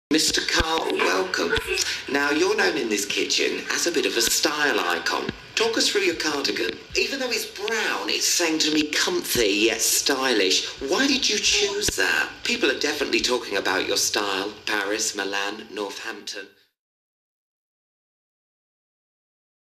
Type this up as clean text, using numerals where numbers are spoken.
Mr. Carr, welcome. Now, you're known in this kitchen as a bit of a style icon. Talk us through your cardigan. Even though it's brown, it's saying to me comfy yet stylish. Why did you choose that? People are definitely talking about your style. Paris, Milan, Northampton.